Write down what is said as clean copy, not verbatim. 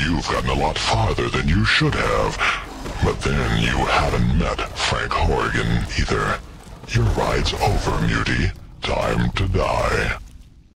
you've gotten a lot farther than you should have. But then you haven't met Frank Horrigan either. Your ride's over, Mutie. Time to die.